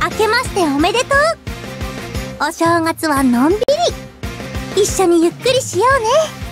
明けましておめでとう。お正月はのんびり一緒にゆっくりしようね。